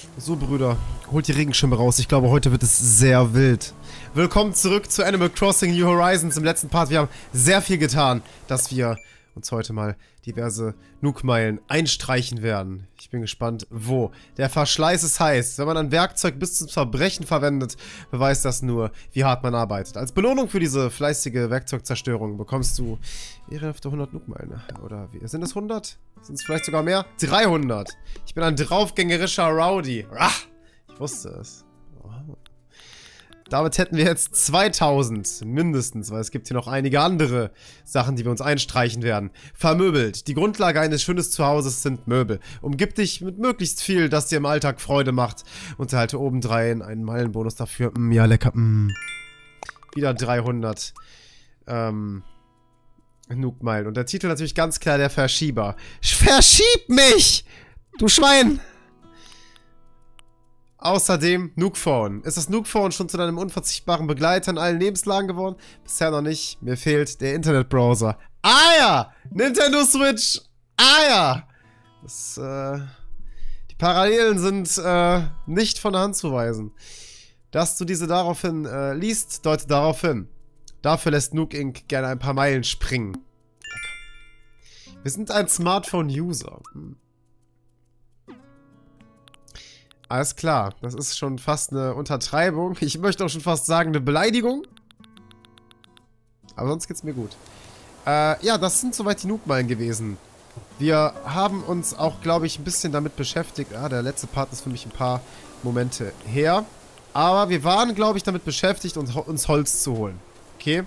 So, Brüder, holt die Regenschirme raus. Ich glaube, heute wird es sehr wild. Willkommen zurück zu Animal Crossing New Horizons. Im letzten Part, wir haben sehr viel getan, dass wir uns heute mal diverse Nook-Meilen einstreichen werden. Ich bin gespannt, wo. Der Verschleiß ist heiß. Wenn man ein Werkzeug bis zum Verbrechen verwendet, beweist das nur, wie hart man arbeitet. Als Belohnung für diese fleißige Werkzeugzerstörung bekommst du ehrenhafte 100 Nook-Meilen. Oder wie? Sind es 100? Sind es vielleicht sogar mehr? 300. Ich bin ein draufgängerischer Rowdy. Ach, ich wusste es. Oh. Damit hätten wir jetzt 2000 mindestens, weil es gibt hier noch einige andere Sachen, die wir uns einstreichen werden. Vermöbelt. Die Grundlage eines schönen Zuhauses sind Möbel. Umgib dich mit möglichst viel, das dir im Alltag Freude macht. Und erhalte obendrein einen Meilenbonus dafür. Ja, lecker. Wieder 300 Nook-Meilen. Und der Titel natürlich ganz klar der Verschieber. Verschieb mich! Du Schwein! Außerdem Nook-Phone. Ist das Nook-Phone schon zu deinem unverzichtbaren Begleiter in allen Lebenslagen geworden? Bisher noch nicht. Mir fehlt der Internetbrowser. Ah ja! Nintendo Switch! Ah ja! Das, die Parallelen sind nicht von der Hand zu weisen. Dass du diese daraufhin liest, deutet darauf hin. Dafür lässt Nook Inc. gerne ein paar Meilen springen. Lecker. Wir sind ein Smartphone-User. Alles klar, das ist schon fast eine Untertreibung. Ich möchte auch schon fast sagen, eine Beleidigung. Aber sonst geht's mir gut. Ja, das sind soweit die Nook-Meilen gewesen. Wir haben uns auch, glaube ich, ein bisschen damit beschäftigt. Ah, der letzte Part ist für mich ein paar Momente her. Aber wir waren, glaube ich, damit beschäftigt, uns Holz zu holen. Okay?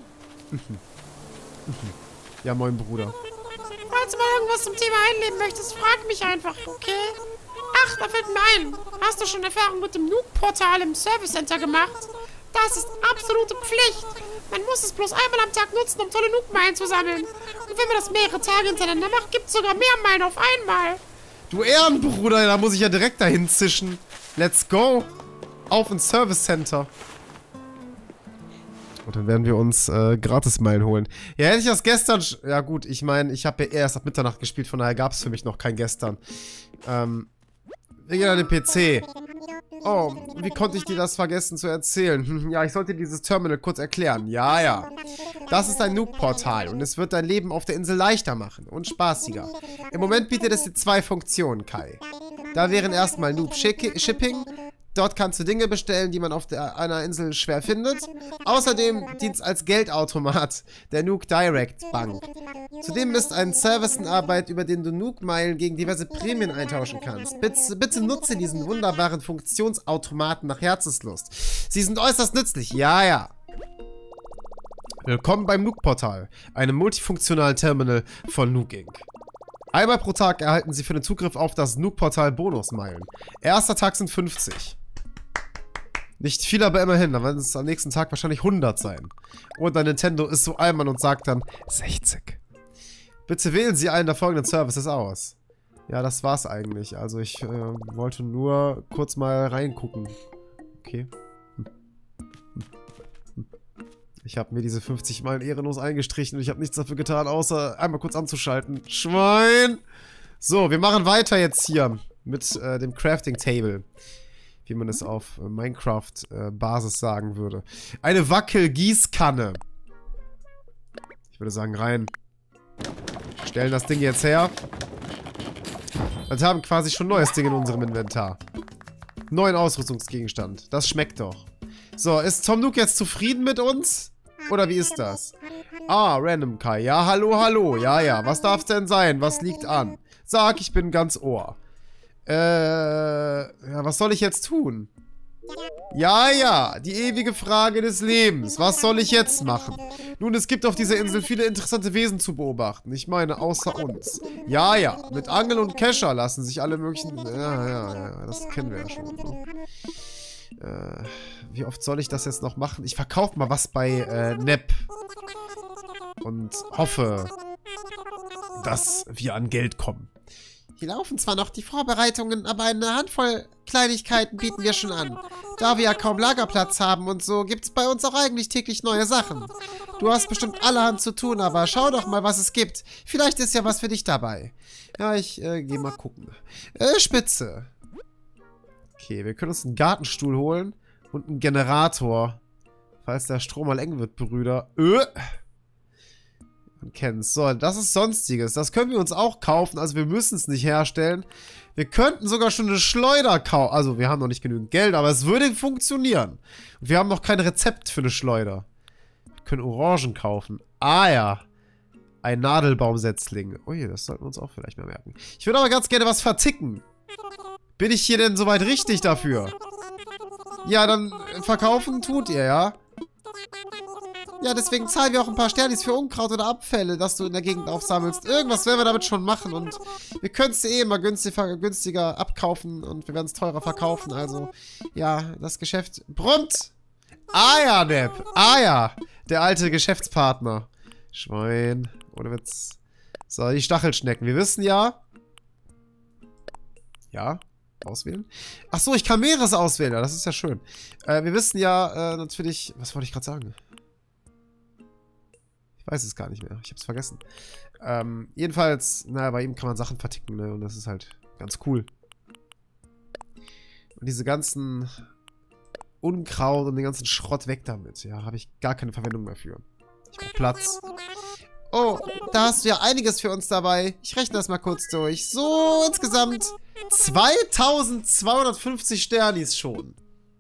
Ja, moin, Bruder. Falls du mal irgendwas zum Thema einleben möchtest, frag mich einfach, okay? Ach, da fällt mir ein. Hast du schon Erfahrung mit dem Nook-Portal im Service Center gemacht? Das ist absolute Pflicht. Man muss es bloß einmal am Tag nutzen, um tolle Nook-Meilen zu sammeln. Und wenn man das mehrere Tage hintereinander macht, gibt es sogar mehr Meilen auf einmal. Du Ehrenbruder, da muss ich ja direkt dahin zischen. Let's go. Auf ins Service Center. Und dann werden wir uns Gratis-Meilen holen. Ja, hätte ich das gestern... Ja gut, ich meine, ich habe ja erst ab Mitternacht gespielt, von daher gab es für mich noch kein gestern. Wir gehen an den PC. Oh, wie konnte ich dir das vergessen zu erzählen? Ja, ich sollte dieses Terminal kurz erklären. Ja, ja. Das ist ein Nook-Portal und es wird dein Leben auf der Insel leichter machen und spaßiger. Im Moment bietet es dir zwei Funktionen, Kai. Da wären erstmal Noob-Shipping. Dort kannst du Dinge bestellen, die man auf einer Insel schwer findet. Außerdem dient es als Geldautomat der Nook Direct Bank. Zudem ist ein Service in Arbeit, über den du Nook-Meilen gegen diverse Prämien eintauschen kannst. Bitte nutze diesen wunderbaren Funktionsautomaten nach Herzenslust. Sie sind äußerst nützlich. Ja, ja. Willkommen beim Nook-Portal, einem multifunktionalen Terminal von Nook Inc. Einmal pro Tag erhalten Sie für den Zugriff auf das Nook-Portal Bonusmeilen. Erster Tag sind 50. Nicht viel, aber immerhin. Dann werden es am nächsten Tag wahrscheinlich 100 sein. Oder Nintendo ist so allmann und sagt dann 60. Bitte wählen Sie einen der folgenden Services aus. Ja, das war's eigentlich. Also ich wollte nur kurz mal reingucken. Okay. Ich habe mir diese 50 Meilen ehrenlos eingestrichen und ich habe nichts dafür getan, außer einmal kurz anzuschalten. Schwein! So, wir machen weiter jetzt hier mit dem Crafting Table. Wie man es auf Minecraft-Basis sagen würde. Eine Wackelgießkanne. Ich würde sagen, rein. Stellen das Ding jetzt her. Und haben quasi schon ein neues Ding in unserem Inventar. Neuen Ausrüstungsgegenstand. Das schmeckt doch. So, ist Tom Nook jetzt zufrieden mit uns? Oder wie ist das? Ah, Random Kai. Ja, hallo, hallo. Ja, ja. Was darf's denn sein? Was liegt an? Sag, ich bin ganz Ohr. Ja, was soll ich jetzt tun? Ja, ja, die ewige Frage des Lebens. Was soll ich jetzt machen? Nun, es gibt auf dieser Insel viele interessante Wesen zu beobachten. Ich meine, außer uns. Ja, ja, mit Angel und Kescher lassen sich alle möglichen... Ja, das kennen wir ja schon. Ne? Wie oft soll ich das jetzt noch machen? Ich verkaufe mal was bei Nep. Und hoffe, dass wir an Geld kommen. Hier laufen zwar noch die Vorbereitungen, aber eine Handvoll Kleinigkeiten bieten wir schon an. Da wir ja kaum Lagerplatz haben und so, gibt's bei uns auch eigentlich täglich neue Sachen. Du hast bestimmt allerhand zu tun, aber schau doch mal, was es gibt. Vielleicht ist ja was für dich dabei. Ja, ich geh mal gucken. Spitze. Okay, wir können uns einen Gartenstuhl holen und einen Generator. Falls der Strom mal eng wird, Brüder. Man kennt's. So, das ist Sonstiges. Das können wir uns auch kaufen. Also wir müssen es nicht herstellen. Wir könnten sogar schon eine Schleuder kaufen. Also wir haben noch nicht genügend Geld, aber es würde funktionieren. Und wir haben noch kein Rezept für eine Schleuder. Wir können Orangen kaufen. Ah ja. Ein Nadelbaumsetzling. Ui, das sollten wir uns auch vielleicht mal merken. Ich würde aber ganz gerne was verticken. Bin ich hier denn soweit richtig dafür? Ja, dann verkaufen tut ihr, ja? Ja, deswegen zahlen wir auch ein paar Sternis für Unkraut oder Abfälle, das du in der Gegend aufsammelst. Irgendwas werden wir damit schon machen und wir können es eh immer günstiger abkaufen und wir werden es teurer verkaufen. Also, ja, das Geschäft brummt. Ah ja, Nepp. Ah ja, der alte Geschäftspartner. Schwein. Oder Witz. So, die Stachelschnecken. Wir wissen ja... Ja, auswählen. Achso, ich kann mehreres auswählen. Ja, das ist ja schön. Wir wissen ja natürlich... Was wollte ich gerade sagen? Ich weiß es gar nicht mehr. Ich habe es vergessen. Jedenfalls, naja, bei ihm kann man Sachen verticken, ne? Und das ist halt ganz cool. Und diese ganzen Unkraut und den ganzen Schrott weg damit. Ja, habe ich gar keine Verwendung mehr für. Ich brauche Platz. Oh, da hast du ja einiges für uns dabei. Ich rechne das mal kurz durch. So, insgesamt 2250 Sternis schon.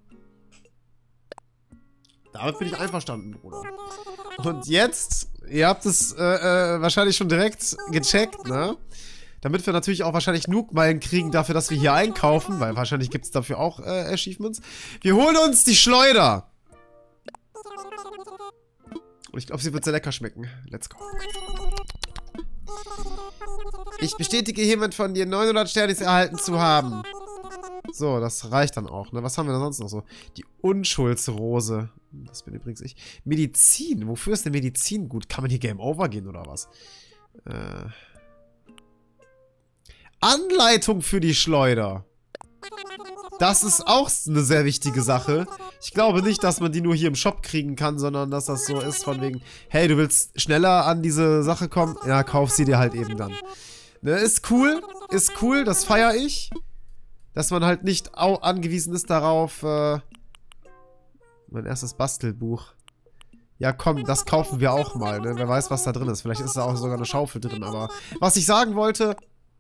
Damit bin ich einverstanden, Bruder. Und jetzt, ihr habt es wahrscheinlich schon direkt gecheckt, ne? Damit wir natürlich auch wahrscheinlich Nook-Meilen kriegen dafür, dass wir hier einkaufen, weil wahrscheinlich gibt es dafür auch Achievements. Wir holen uns die Schleuder. Und ich glaube, sie wird sehr lecker schmecken. Let's go. Ich bestätige hiermit von dir 900 Sternis erhalten zu haben. So, das reicht dann auch, ne? Was haben wir da sonst noch so? Die Unschuldsrose. Das bin übrigens ich. Medizin. Wofür ist denn Medizin gut? Kann man hier Game Over gehen oder was? Anleitung für die Schleuder. Das ist auch eine sehr wichtige Sache. Ich glaube nicht, dass man die nur hier im Shop kriegen kann, sondern dass das so ist von wegen, hey, du willst schneller an diese Sache kommen? Ja, kauf sie dir halt eben dann. Ne, ist cool, das feiere ich. Dass man halt nicht angewiesen ist darauf, mein erstes Bastelbuch. Ja, komm, das kaufen wir auch mal, ne? Wer weiß, was da drin ist. Vielleicht ist da auch sogar eine Schaufel drin, aber was ich sagen wollte...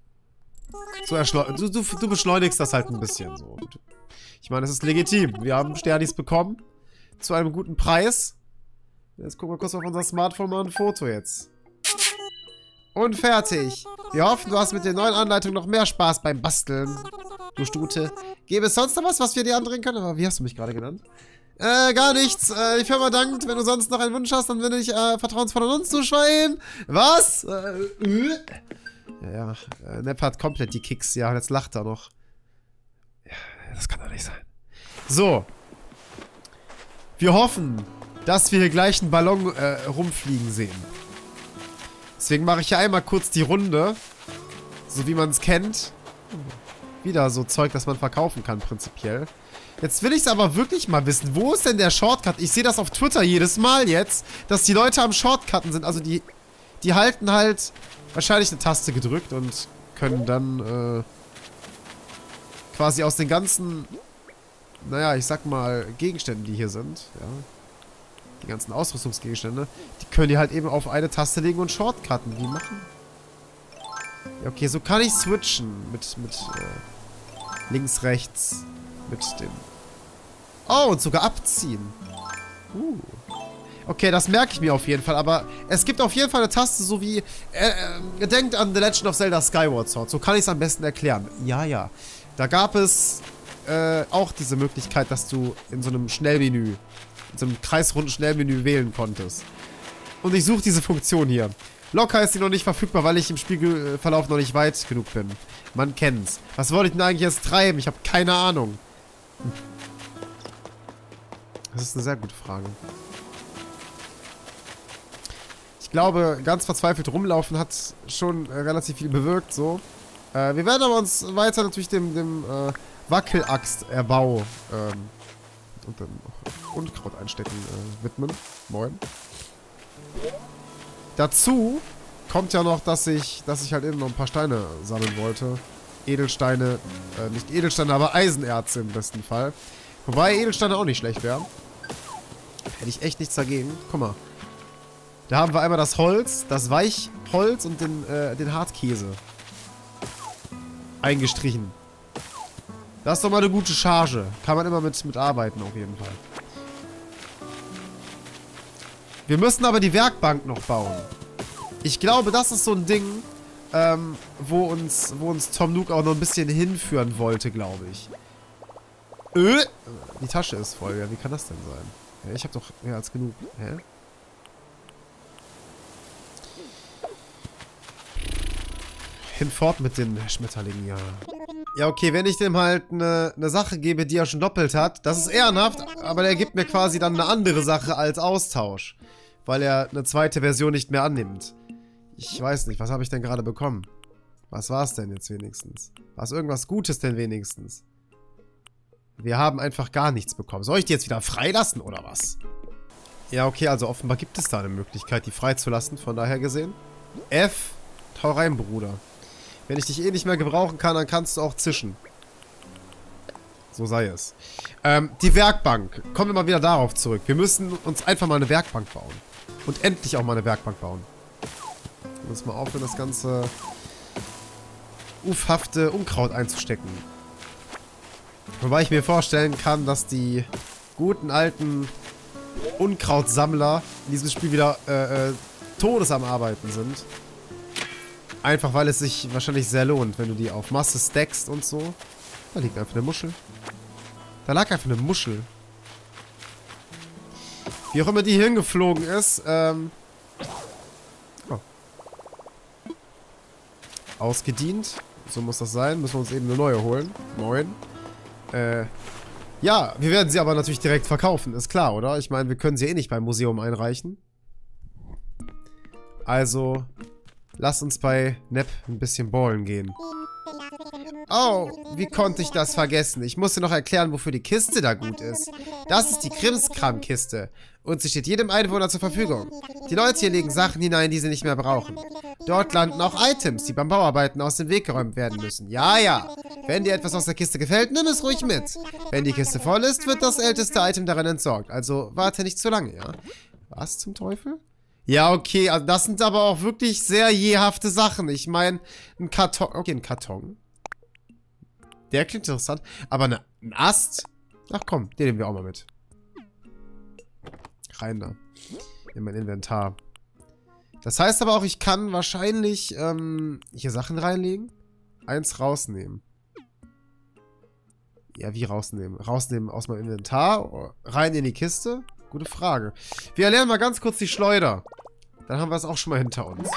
Du beschleunigst das halt ein bisschen so. Ich meine, es ist legitim. Wir haben Sternis bekommen. Zu einem guten Preis. Jetzt gucken wir kurz auf unser Smartphone mal ein Foto jetzt. Und fertig. Wir hoffen, du hast mit den neuen Anleitungen noch mehr Spaß beim Basteln. Du Stute. Gäbe es sonst noch was wir dir andrehen können? Aber wie hast du mich gerade genannt? Gar nichts. Die Firma dankt. Wenn du sonst noch einen Wunsch hast, dann bin ich vertrauensvoll an uns, du Schwein. Was? Ja, Nepp hat komplett die Kicks. Ja, jetzt lacht er noch. Ja, das kann doch nicht sein. So. Wir hoffen, dass wir hier gleich einen Ballon rumfliegen sehen. Deswegen mache ich hier einmal kurz die Runde. So wie man es kennt. Wieder so Zeug, das man verkaufen kann, prinzipiell. Jetzt will ich es aber wirklich mal wissen. Wo ist denn der Shortcut? Ich sehe das auf Twitter jedes Mal jetzt, dass die Leute am Shortcutten sind. Also die halten halt... wahrscheinlich eine Taste gedrückt und können dann quasi aus den ganzen, naja, ich sag mal, Gegenständen, die hier sind, ja, die ganzen Ausrüstungsgegenstände, die können die halt eben auf eine Taste legen und Shortcutten. Wie machen? Ja, okay, so kann ich switchen mit links, rechts, mit dem... Oh, und sogar abziehen. Okay, das merke ich mir auf jeden Fall, aber es gibt auf jeden Fall eine Taste, so wie, denkt an The Legend of Zelda Skyward Sword, so kann ich es am besten erklären. Ja, ja. Da gab es auch diese Möglichkeit, dass du in so einem Schnellmenü, in so einem kreisrunden Schnellmenü wählen konntest. Und ich suche diese Funktion hier. Locker ist sie noch nicht verfügbar, weil ich im Spielverlauf noch nicht weit genug bin. Man kennt's. Was wollte ich denn eigentlich jetzt treiben? Ich habe keine Ahnung. Das ist eine sehr gute Frage. Ich glaube, ganz verzweifelt rumlaufen hat schon relativ viel bewirkt, so. Wir werden aber uns weiter natürlich dem Wackelaxt-Erbau und dann auch Unkraut einstecken widmen. Moin. Dazu kommt ja noch, dass ich halt eben noch ein paar Steine sammeln wollte. Edelsteine, nicht Edelsteine, aber Eisenerze im besten Fall. Wobei Edelsteine auch nicht schlecht wären. Hätte ich echt nichts dagegen. Guck mal. Da haben wir einmal das Holz, das Weichholz und den Hartkäse. Eingestrichen. Das ist doch mal eine gute Charge. Kann man immer mit arbeiten auf jeden Fall. Wir müssen aber die Werkbank noch bauen. Ich glaube, das ist so ein Ding, wo uns Tom Nook auch noch ein bisschen hinführen wollte, glaube ich. Die Tasche ist voll. Ja, wie kann das denn sein? Ja, ich habe doch mehr als genug. Hä? Hinfort mit den Schmetterlingen, ja. Ja, okay, wenn ich dem halt eine Sache gebe, die er schon doppelt hat, das ist ehrenhaft, aber der gibt mir quasi dann eine andere Sache als Austausch. Weil er eine zweite Version nicht mehr annimmt. Ich weiß nicht, was habe ich denn gerade bekommen? Was war es denn jetzt wenigstens? War es irgendwas Gutes denn wenigstens? Wir haben einfach gar nichts bekommen. Soll ich die jetzt wieder freilassen oder was? Ja, okay, also offenbar gibt es da eine Möglichkeit, die freizulassen, von daher gesehen. F, hau rein, Bruder. Wenn ich dich eh nicht mehr gebrauchen kann, dann kannst du auch zischen. So sei es. Die Werkbank. Kommen wir mal wieder darauf zurück. Wir müssen uns einfach mal eine Werkbank bauen. Und endlich auch mal eine Werkbank bauen. Wir müssen mal aufhören, das ganze ufhafte Unkraut einzustecken. Wobei ich mir vorstellen kann, dass die guten alten Unkrautsammler in diesem Spiel wieder todes am Arbeiten sind. Einfach weil es sich wahrscheinlich sehr lohnt, wenn du die auf Masse stackst und so. Da liegt einfach eine Muschel. Da lag einfach eine Muschel. Wie auch immer die hier hingeflogen ist. Oh. Ausgedient. So muss das sein. Müssen wir uns eben eine neue holen. Moin. Ja, wir werden sie aber natürlich direkt verkaufen. Ist klar, oder? Ich meine, wir können sie eh nicht beim Museum einreichen. Also, lass uns bei Nep ein bisschen ballen gehen. Oh, wie konnte ich das vergessen? Ich musste noch erklären, wofür die Kiste da gut ist. Das ist die Krimskram-Kiste. Und sie steht jedem Einwohner zur Verfügung. Die Leute hier legen Sachen hinein, die sie nicht mehr brauchen. Dort landen auch Items, die beim Bauarbeiten aus dem Weg geräumt werden müssen. Ja, ja. Wenn dir etwas aus der Kiste gefällt, nimm es ruhig mit. Wenn die Kiste voll ist, wird das älteste Item darin entsorgt. Also warte nicht zu lange, ja? Was zum Teufel? Ja, okay, also das sind aber auch wirklich sehr jehafte Sachen. Ich meine, ein Karton. Okay, ein Karton. Der klingt interessant. Aber ein Ast? Ach komm, den nehmen wir auch mal mit. Rein da. In mein Inventar. Das heißt aber auch, ich kann wahrscheinlich hier Sachen reinlegen. Eins rausnehmen. Ja, wie rausnehmen? Rausnehmen aus meinem Inventar. Rein in die Kiste. Gute Frage. Wir erlernen mal ganz kurz die Schleuder. Dann haben wir es auch schon mal hinter uns.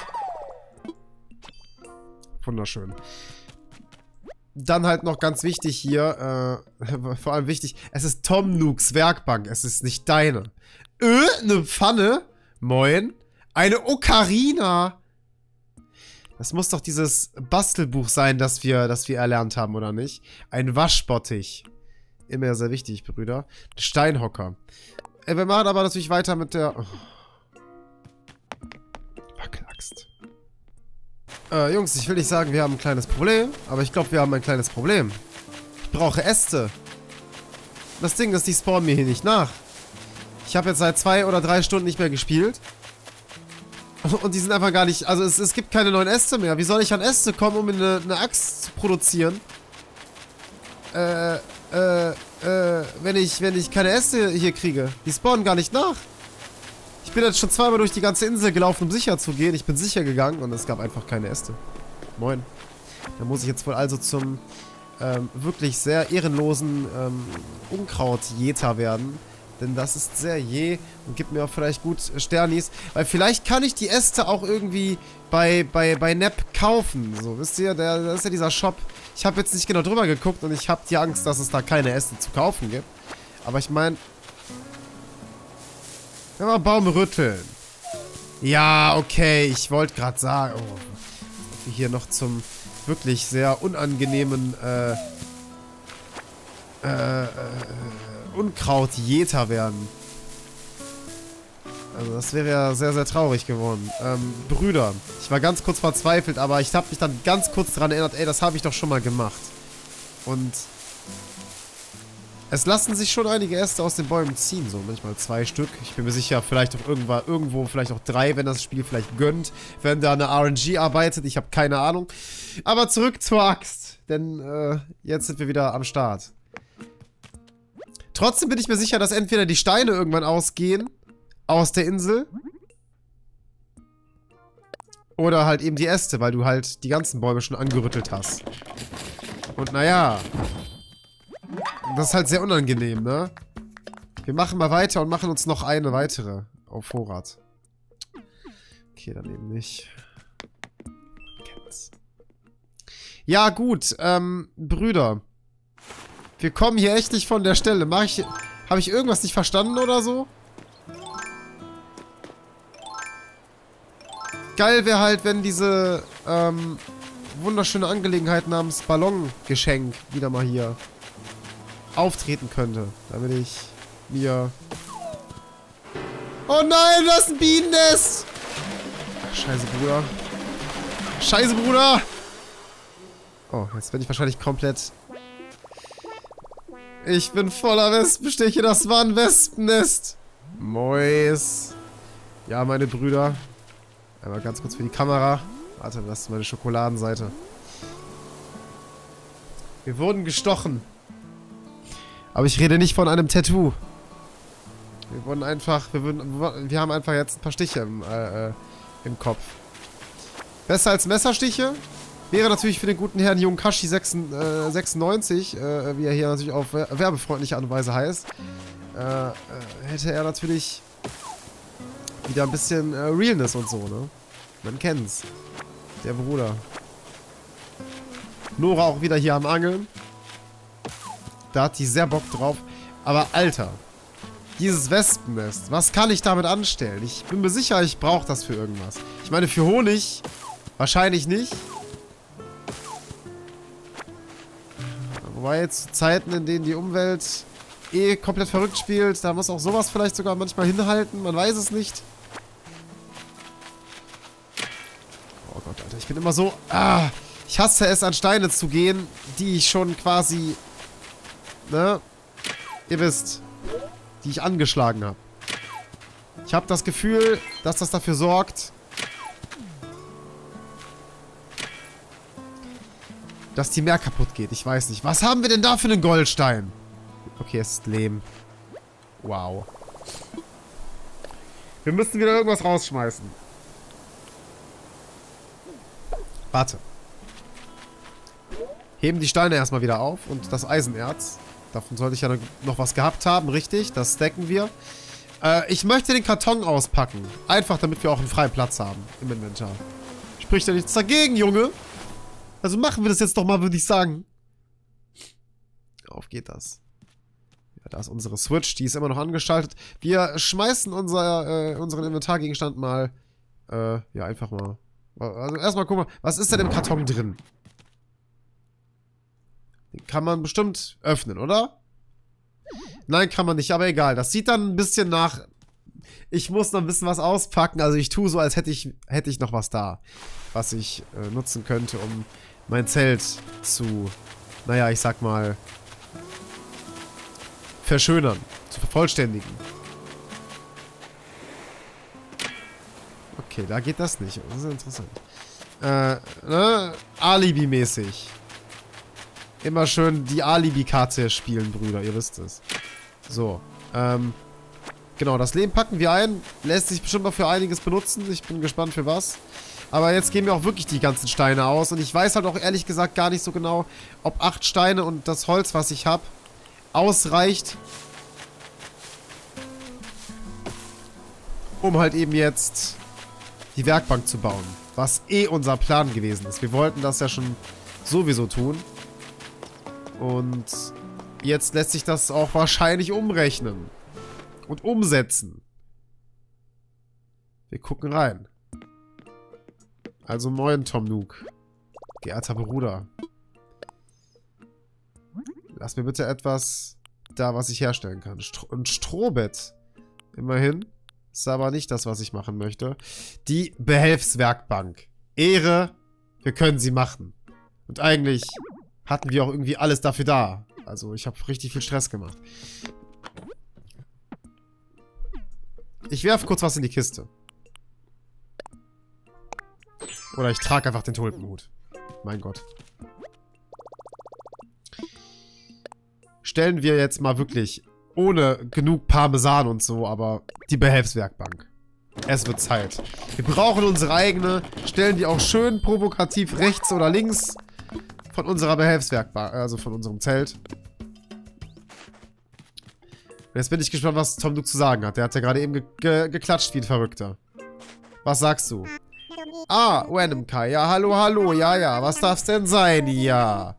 Wunderschön. Dann halt noch ganz wichtig hier, vor allem wichtig, es ist Tom Nooks Werkbank, es ist nicht deine. Eine Pfanne? Moin. Eine Ocarina. Das muss doch dieses Bastelbuch sein, das wir erlernt haben, oder nicht? Ein Waschbottich. Immer sehr wichtig, Brüder. Steinhocker. Wir machen aber natürlich weiter mit der... Oh. Wackelaxt. Jungs, ich will nicht sagen, wir haben ein kleines Problem, aber ich glaube, wir haben ein kleines Problem. Ich brauche Äste. Das Ding ist, die spawnen mir hier nicht nach. Ich habe jetzt seit 2 oder 3 Stunden nicht mehr gespielt. Und die sind einfach gar nicht... Also es gibt keine neuen Äste mehr. Wie soll ich an Äste kommen, um eine Axt zu produzieren? Wenn ich keine Äste hier kriege. Die spawnen gar nicht nach. Ich bin jetzt schon 2-mal durch die ganze Insel gelaufen, um sicher zu gehen. Ich bin sicher gegangen und es gab einfach keine Äste. Moin. Da muss ich jetzt wohl also zum wirklich sehr ehrenlosen Unkrautjäter werden. Denn das ist sehr jäh und gibt mir auch vielleicht gut Sternis. Weil vielleicht kann ich die Äste auch irgendwie bei Nep kaufen. So, wisst ihr, da ist ja dieser Shop. Ich habe jetzt nicht genau drüber geguckt und ich habe die Angst, dass es da keine Äste zu kaufen gibt. Aber ich meine... Ja, mal Baum rütteln. Ja, okay, ich wollte gerade sagen... Oh, wir hier noch zum wirklich sehr unangenehmen Unkrautjäter werden. Also das wäre ja sehr, sehr traurig geworden. Brüder, ich war ganz kurz verzweifelt, aber ich habe mich dann ganz kurz daran erinnert, ey, das habe ich doch schon mal gemacht. Und es lassen sich schon einige Äste aus den Bäumen ziehen, so manchmal 2 Stück. Ich bin mir sicher, vielleicht auch irgendwo vielleicht auch 3, wenn das Spiel vielleicht gönnt, wenn da eine RNG arbeitet. Ich habe keine Ahnung. Aber zurück zur Axt, denn jetzt sind wir wieder am Start. Trotzdem bin ich mir sicher, dass entweder die Steine irgendwann ausgehen aus der Insel oder halt eben die Äste, weil du halt die ganzen Bäume schon angerüttelt hast. Und naja, das ist halt sehr unangenehm, ne? Wir machen mal weiter und machen uns noch eine weitere auf Vorrat. Okay, dann eben nicht. Ja, gut, Brüder. Wir kommen hier echt nicht von der Stelle. Habe ich irgendwas nicht verstanden oder so? Geil wäre halt, wenn diese, wunderschöne Angelegenheit namens Ballongeschenk wieder mal hier auftreten könnte. Damit ich mir... Oh nein, das ist ein Bienennest! Scheiße, Bruder. Scheiße, Bruder! Oh, jetzt bin ich wahrscheinlich komplett... Ich bin voller Wespenstiche, das war ein Wespennest! Mois. Ja, meine Brüder. Einmal ganz kurz für die Kamera. Warte, das ist meine Schokoladenseite. Wir wurden gestochen. Aber ich rede nicht von einem Tattoo. Wir wurden einfach... Wir haben einfach jetzt ein paar Stiche im Kopf. Besser als Messerstiche wäre natürlich für den guten Herrn Junkashi 96, wie er hier natürlich auf werbefreundliche Art und Weise heißt, hätte er natürlich wieder ein bisschen Realness und so, ne? Man kennt's. Der Bruder. Nora auch wieder hier am Angeln. Da hat die sehr Bock drauf. Aber Alter, dieses Wespennest, was kann ich damit anstellen? Ich bin mir sicher, ich brauche das für irgendwas. Ich meine, für Honig wahrscheinlich nicht. Wobei jetzt zu Zeiten, in denen die Umwelt komplett verrückt spielt, da muss auch sowas vielleicht sogar manchmal hinhalten. Man weiß es nicht. Oh Gott, Alter, ich bin immer so... ich hasse es, an Steine zu gehen, die ich schon quasi... Ne? Ihr wisst, die ich angeschlagen habe. Ich habe das Gefühl, dass das dafür sorgt, dass die mehr kaputt geht. Ich weiß nicht. Was haben wir denn da für einen Goldstein? Okay, es ist Lehm. Wow. Wir müssen wieder irgendwas rausschmeißen. Warte. Heben die Steine erstmal wieder auf und das Eisenerz. Davon sollte ich ja noch was gehabt haben, richtig? Das stacken wir. Ich möchte den Karton auspacken. Einfach, damit wir auch einen freien Platz haben im Inventar. Spricht ja nichts dagegen, Junge. Also machen wir das jetzt doch mal, würde ich sagen. Auf geht das. Ja, da ist unsere Switch, die ist immer noch angeschaltet. Wir schmeißen unseren Inventargegenstand mal, ja, einfach mal. Also erstmal gucken wir, was ist denn im Karton drin? Den kann man bestimmt öffnen, oder? Nein, kann man nicht, aber egal. Das sieht dann ein bisschen nach... Ich muss noch ein bisschen was auspacken. Also ich tue so, als hätte ich noch was da, was ich nutzen könnte, um mein Zelt zu, naja, ich sag mal, verschönern, zu vervollständigen. Okay, da geht das nicht. Das ist interessant. Ne? Alibi-mäßig. Immer schön die Alibi-Karte spielen, Brüder, ihr wisst es. So, genau, das Lehm packen wir ein. Lässt sich bestimmt mal für einiges benutzen. Ich bin gespannt für was. Aber jetzt gehen mir auch wirklich die ganzen Steine aus. Und ich weiß halt auch ehrlich gesagt gar nicht so genau, ob 8 Steine und das Holz, was ich habe, ausreicht, um halt eben jetzt die Werkbank zu bauen. Was unser Plan gewesen ist. Wir wollten das ja schon sowieso tun. Und jetzt lässt sich das auch wahrscheinlich umrechnen. Und umsetzen. Wir gucken rein. Also moin, Tom Nook. Geehrter Bruder. Lass mir bitte etwas da, was ich herstellen kann. Ein Strohbett. Immerhin. Ist aber nicht das, was ich machen möchte. Die Behelfswerkbank. Ehre, wir können sie machen. Und eigentlich hatten wir auch irgendwie alles dafür da. Also ich habe richtig viel Stress gemacht. Ich werfe kurz was in die Kiste. Oder ich trage einfach den Tulpenhut. Mein Gott. Stellen wir jetzt mal wirklich ohne genug Parmesan und so, aber die Behelfswerkbank. Es wird Zeit. Wir brauchen unsere eigene. Stellen die auch schön provokativ rechts oder links von unserer Behelfswerkbank, also von unserem Zelt. Jetzt bin ich gespannt, was Tom Nook zu sagen hat. Der hat ja gerade eben geklatscht wie ein Verrückter. Was sagst du? Ah, Random Kai. Ja, hallo, hallo. Ja, ja. Was darf's denn sein? Ja.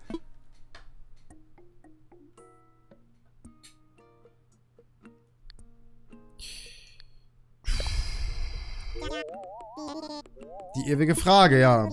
Die ewige Frage, ja.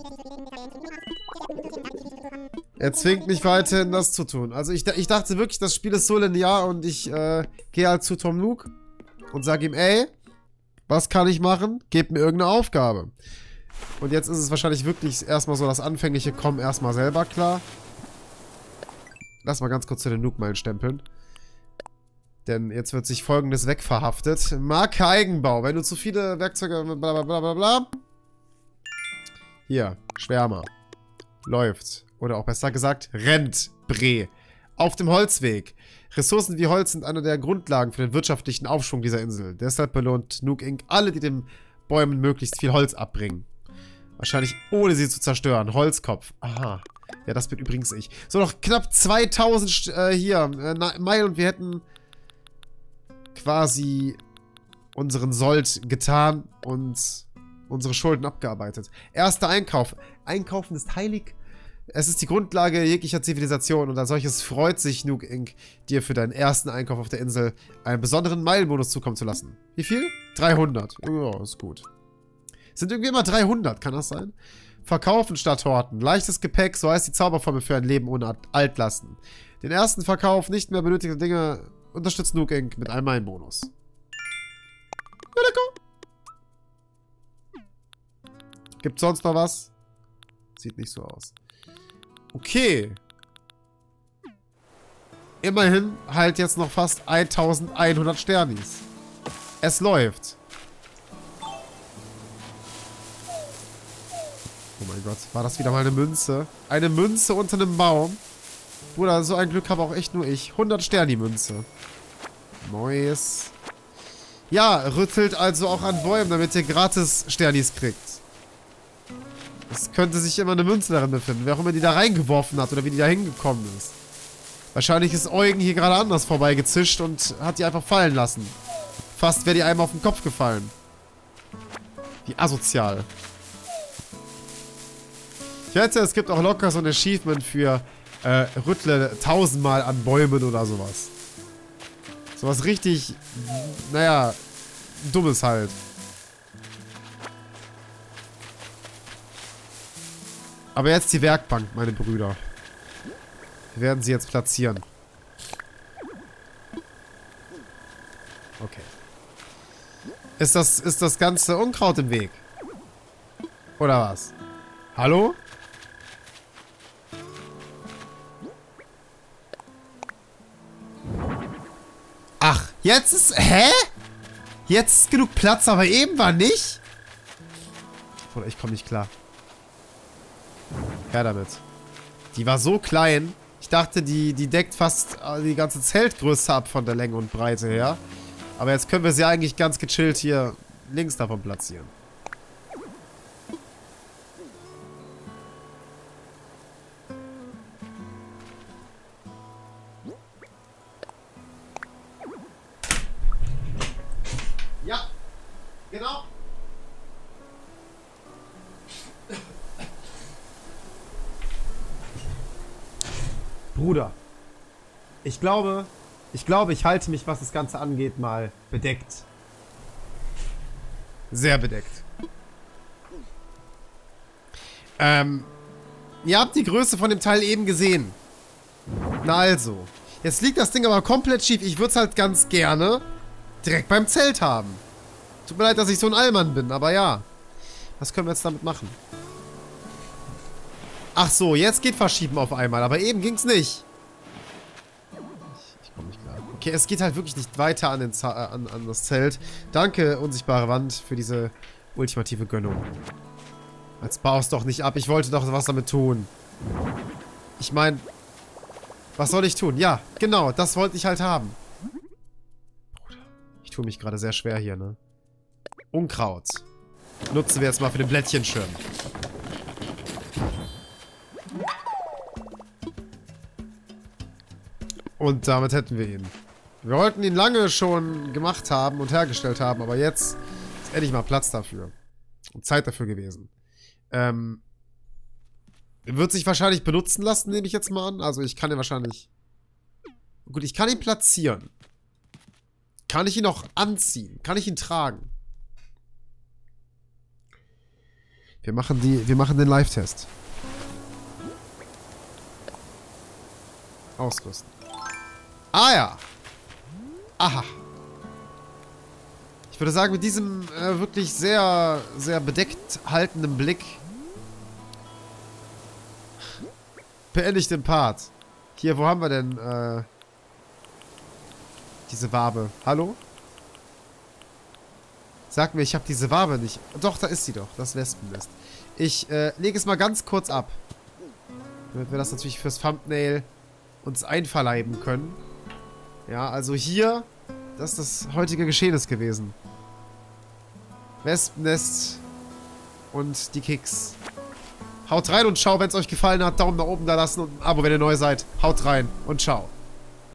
Er zwingt mich weiterhin, das zu tun. Also ich dachte wirklich, das Spiel ist so linear und ich gehe halt zu Tom Nook und sage ihm, ey, was kann ich machen? Gebt mir irgendeine Aufgabe. Und jetzt ist es wahrscheinlich wirklich erstmal so, das anfängliche Kommen erstmal selber klar. Lass mal ganz kurz zu den Nook-Meilen stempeln. Denn jetzt wird sich Folgendes wegverhaftet. Marke Eigenbau. Wenn du zu viele Werkzeuge... Blablabla. Hier, Schwärmer. Läuft. Oder auch besser gesagt, rennt. Bre. Auf dem Holzweg. Ressourcen wie Holz sind eine der Grundlagen für den wirtschaftlichen Aufschwung dieser Insel. Deshalb belohnt Nook Inc. alle, die den Bäumen möglichst viel Holz abbringen. Wahrscheinlich ohne sie zu zerstören. Holzkopf. Aha. Ja, das bin übrigens ich. So, noch knapp 2000 Meilen und wir hätten quasi unseren Sold getan und unsere Schulden abgearbeitet. Erster Einkauf. Einkaufen ist heilig. Es ist die Grundlage jeglicher Zivilisation und als solches freut sich Nook Inc. dir für deinen ersten Einkauf auf der Insel einen besonderen Meilenbonus zukommen zu lassen. Wie viel? 300. Ja, ist gut. Sind irgendwie immer 300, kann das sein? Verkaufen statt Horten. Leichtes Gepäck, so heißt die Zauberformel für ein Leben ohne Altlasten. Den ersten Verkauf nicht mehr benötigte Dinge unterstützt Nook Inc. mit einem Meilenbonus. Ja, lecker. Gibt's sonst noch was? Sieht nicht so aus. Okay. Immerhin halt jetzt noch fast 1100 Sternis. Es läuft. Oh mein Gott, war das wieder mal eine Münze? Eine Münze unter einem Baum? Bruder, so ein Glück habe auch echt nur ich. 100 Sterni-Münze. Neues. Ja, rüttelt also auch an Bäumen, damit ihr gratis Sternis kriegt. Es könnte sich immer eine Münze darin befinden. Wer auch immer die da reingeworfen hat oder wie die da hingekommen ist. Wahrscheinlich ist Eugen hier gerade anders vorbeigezischt und hat die einfach fallen lassen. Fast wäre die einem auf den Kopf gefallen. Wie asozial. Ich wette, es gibt auch locker so ein Achievement für rüttle 1000-mal an Bäumen oder sowas. Sowas richtig, naja, Dummes halt. Aber jetzt die Werkbank, meine Brüder. Wir werden sie jetzt platzieren. Okay. Ist das ganze Unkraut im Weg? Oder was? Hallo? Ach, jetzt ist... Hä? Jetzt ist genug Platz, aber eben war nicht? Oder ich komme nicht klar. Her damit. Die war so klein. Ich dachte, die deckt fast die ganze Zeltgröße ab von der Länge und Breite her. Aber jetzt können wir sie eigentlich ganz gechillt hier links davon platzieren. Ja, genau. Bruder, ich glaube, ich halte mich, was das Ganze angeht, mal bedeckt. Sehr bedeckt. Ihr habt die Größe von dem Teil eben gesehen. Na also. Jetzt liegt das Ding aber komplett schief. Ich würde es halt ganz gerne direkt beim Zelt haben. Tut mir leid, dass ich so ein Allmann bin, aber ja. Was können wir jetzt damit machen? Ach so, jetzt geht Verschieben auf einmal, aber eben ging's nicht. Ich komme nicht klar. Okay, es geht halt wirklich nicht weiter an das Zelt. Danke, unsichtbare Wand, für diese ultimative Gönnung. Jetzt baust doch nicht ab. Ich wollte doch was damit tun. Ich meine, was soll ich tun? Ja, genau, das wollte ich halt haben. Ich tue mich gerade sehr schwer hier, ne? Unkraut. Nutzen wir jetzt mal für den Blättchenschirm. Und damit hätten wir ihn. Wir wollten ihn lange schon gemacht haben und hergestellt haben, aber jetzt ist endlich mal Platz dafür. Und Zeit dafür gewesen. Wird sich wahrscheinlich benutzen lassen, nehme ich jetzt mal an. Also ich kann ihn wahrscheinlich... Gut, ich kann ihn platzieren. Kann ich ihn auch anziehen? Kann ich ihn tragen? Wir machen den Live-Test. Ausrüsten. Ah ja. Aha. Ich würde sagen, mit diesem wirklich sehr, sehr bedeckt haltenden Blick beende ich den Part. Hier, wo haben wir denn diese Wabe? Hallo? Sag mir, ich habe diese Wabe nicht. Doch, da ist sie doch. Das Wespennest. Ich lege es mal ganz kurz ab. Damit wir das natürlich fürs Thumbnail uns einverleiben können. Ja, also hier, das ist das heutige Geschehnis gewesen. Wespennest und die Kicks. Haut rein und ciao, wenn es euch gefallen hat. Daumen nach oben da lassen und ein Abo, wenn ihr neu seid. Haut rein und ciao.